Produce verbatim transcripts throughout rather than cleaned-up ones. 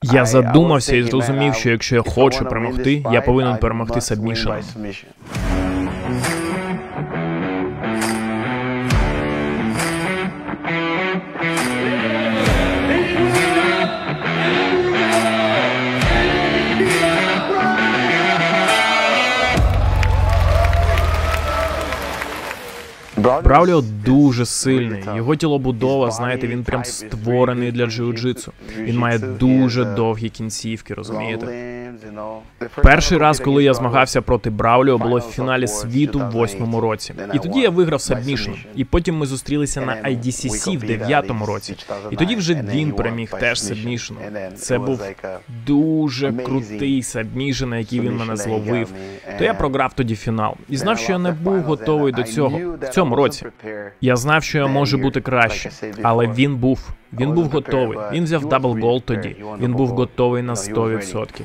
Я задумався і зрозумів, що якщо я хочу перемогти, я повинен перемогти сабмішеном. Брауліо дуже сильний, його тілобудова, знаєте, він прям створений для джиу-джитсу. Він має дуже довгі кінцівки, розумієте? Перший раз, коли я змагався проти Брауліо, було в фіналі світу в восьмому році. І тоді я виграв сабмішн. І потім ми зустрілися на ай ді сі сі в дев'ятому році. І тоді вже він переміг теж сабмішном. Це був дуже крутий сабмішн, на який він мене зловив. То я програв тоді фінал. І знав, що я не був готовий до цього. В цьому році. Я знав, що я можу бути краще. Але він був. Він був готовий. Він взяв дабл гол тоді. Він був готовий на сто відсотків.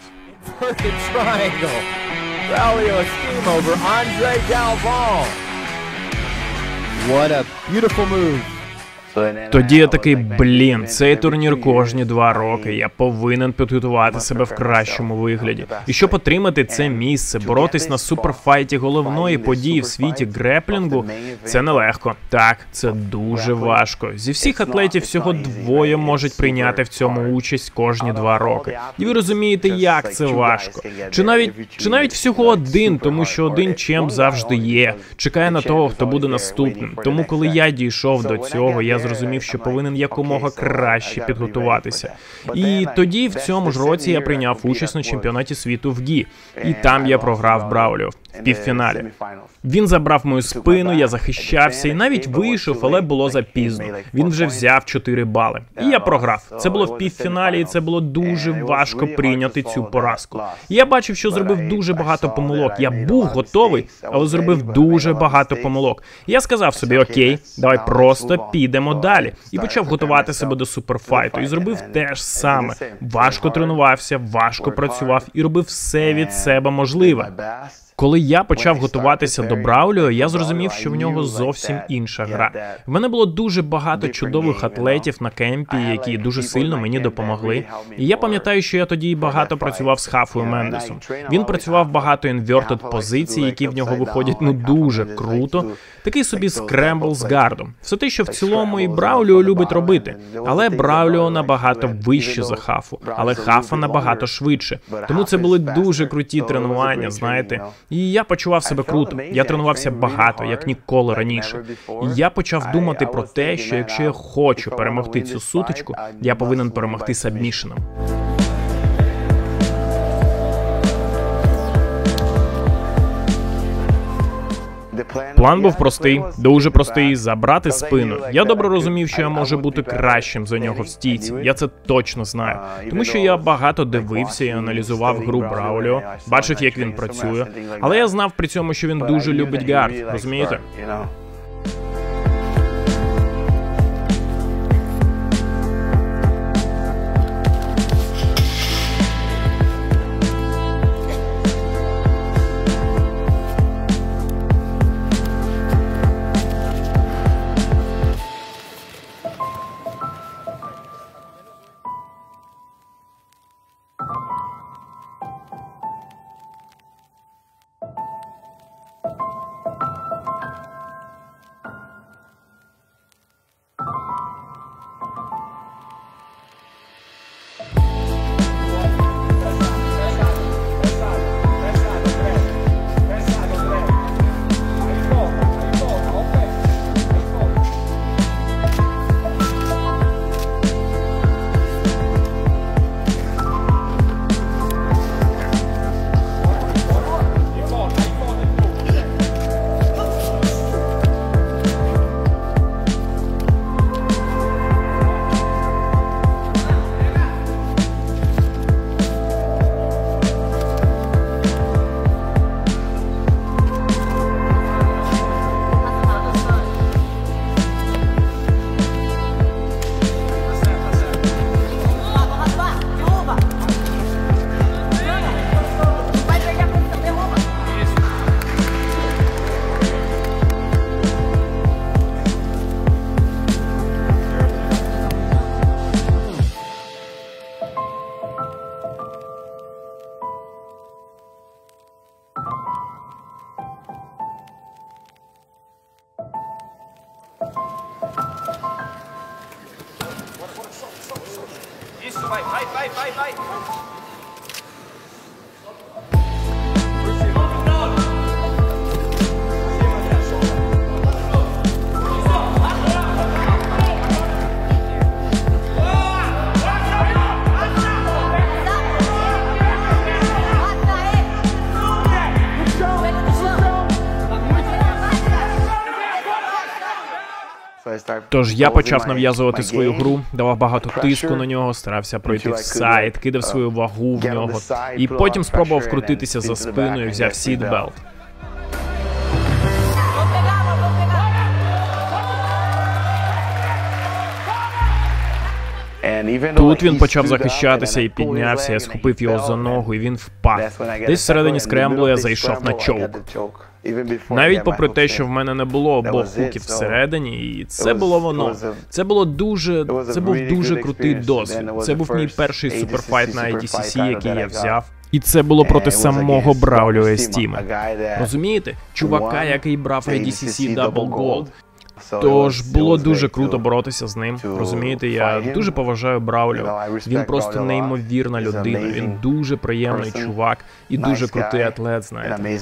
What a beautiful move. Тоді я такий, блін, цей турнір кожні два роки, я повинен підготувати себе в кращому вигляді. І щоб отримати це місце, боротись на суперфайті головної події в світі греплінгу, це нелегко. Так, це дуже важко. Зі всіх атлетів всього двоє можуть прийняти в цьому участь кожні два роки. І ви розумієте, як це важко. Чи навіть, чи навіть всього один, тому що один чемп завжди є. Чекає на того, хто буде наступним. Тому коли я дійшов до цього, я зрозумів, що повинен якомога краще підготуватися. І тоді, в цьому ж році, я прийняв участь на чемпіонаті світу в гі. І там я програв Брауліо в півфіналі. Він забрав мою спину, я захищався і навіть вийшов, але було запізно. Він вже взяв чотири бали. І я програв. Це було в півфіналі, і це було дуже важко прийняти цю поразку. І я бачив, що зробив дуже багато помилок. Я був готовий, але зробив дуже багато помилок. І я сказав собі, окей, давай просто підемо далі. І почав готувати себе до суперфайту. І зробив те ж саме. Важко тренувався, важко працював і робив все від себе можливе. Коли я почав готуватися до Брауліо, я зрозумів, що в нього зовсім інша гра. В мене було дуже багато чудових атлетів на кемпі, які дуже сильно мені допомогли. І я пам'ятаю, що я тоді багато працював з Хафою Мендесом. Він працював багато інвертед позицій, які в нього виходять ну дуже круто. Такий собі скрембл з гардом. Все те, що в цілому і Брауліо любить робити. Але Брауліо набагато вище за Хафу. Але Хафа набагато швидше. Тому це були дуже круті тренування, знаєте. І я почував себе круто. Я тренувався багато, як ніколи раніше. І я почав думати про те, що якщо я хочу перемогти цю сутичку, я повинен перемогти сабмішеном. План був простий, дуже простий – забрати спину. Я добре розумів, що я можу бути кращим за нього в стійці. Я це точно знаю. Тому що я багато дивився і аналізував гру Брауліо, бачив, як він працює. Але я знав при цьому, що він дуже любить гард, розумієте? Тож я почав нав'язувати свою гру, давав багато тиску на нього, старався пройти в сайд, кидав свою вагу в нього, і потім спробував вкрутитися за спиною і взяв сітбелт. Тут він почав захищатися і піднявся, я схопив його за ногу, і він впав. Десь всередині скремблу я зайшов на чоук. Навіть попри те, що в мене не було обох хуків всередині, і це було воно. Це було дуже, це був дуже крутий досвід. Це був мій перший суперфайт на ай ді сі сі, який я взяв. І це було проти самого Брауліо Естіма. Розумієте? Чувака, який брав ай ді сі сі Double Gold. Тож було дуже круто боротися з ним. Розумієте, я дуже поважаю Брауліо. Він просто неймовірна людина. Він дуже приємний чувак і дуже крутий атлет, знаєте.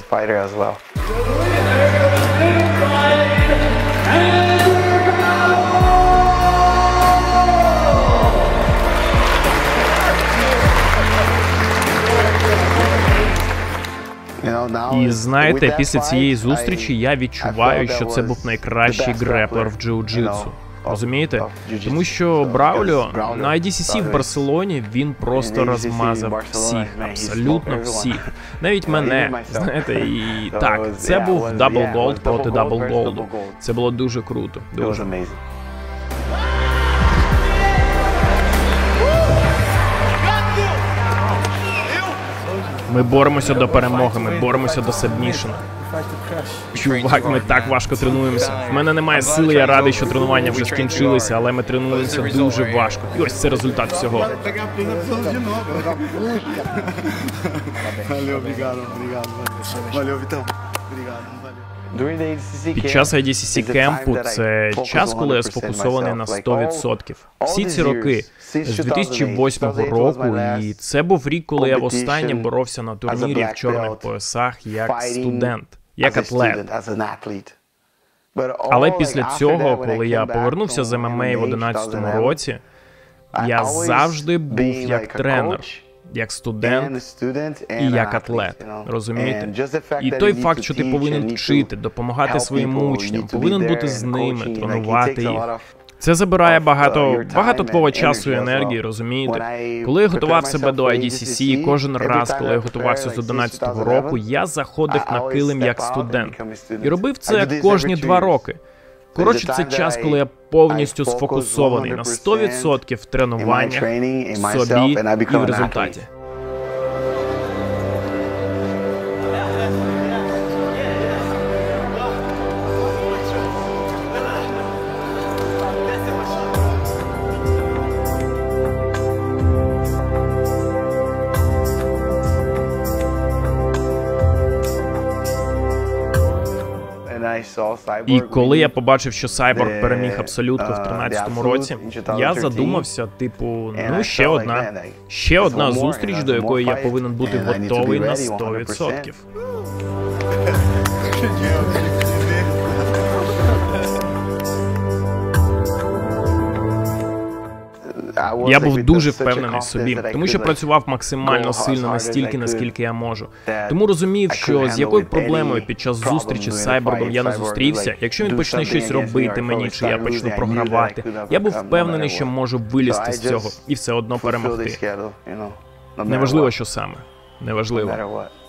І знаєте, після цієї зустрічі я відчуваю, що це був найкращий греплер в джиу-джитсу. Розумієте? Тому що Брауліо на ай ді сі сі в Барселоні він просто розмазав всіх, абсолютно всіх. Навіть мене, знаєте, і так, це був Double Gold проти Double Gold. Це було дуже круто, дуже. Ми боремося до перемоги, ми боремося до сабмішена. Чувак, ми так важко тренуємося. В мене немає сили, я радий, що тренування вже скінчилися, але ми тренуємося дуже важко. І ось це результат всього. Під час ай ді сі сі кемпу це час, коли я сфокусований на сто відсотків. Всі ці роки, з дві тисячі восьмого року, і це був рік, коли я востаннє боровся на турнірі в чорних поясах як студент, як атлет. Але після цього, коли я повернувся з ем ем а в одинадцятому році, я завжди був як тренер, як студент і як атлет, розумієте? І той факт, що ти повинен вчити, допомагати своїм учням, повинен бути з ними, тренувати їх. Це забирає багато, багато твого часу і енергії, розумієте? Коли я готував себе до ай ді сі сі, кожен раз, коли я готувався з одинадцятого року, я заходив на килим як студент. І робив це кожні два роки. Коротше, це час, коли я повністю сфокусований на сто відсотків в тренуваннях, в собі і в результаті. І коли я побачив, що Сайборг переміг Абсолютку в тринадцятому році, я задумався, типу, ну ще одна, ще одна зустріч, до якої я повинен бути готовий на сто відсотків. Я був дуже впевнений в собі, тому що працював максимально сильно настільки, наскільки я можу. Тому розумів, що з якою проблемою під час зустрічі з Сайборгом я не зустрівся, якщо він почне щось робити мені, чи я почну програвати, я був впевнений, що можу вилізти з цього і все одно перемогти. Неважливо, що саме. Неважливо.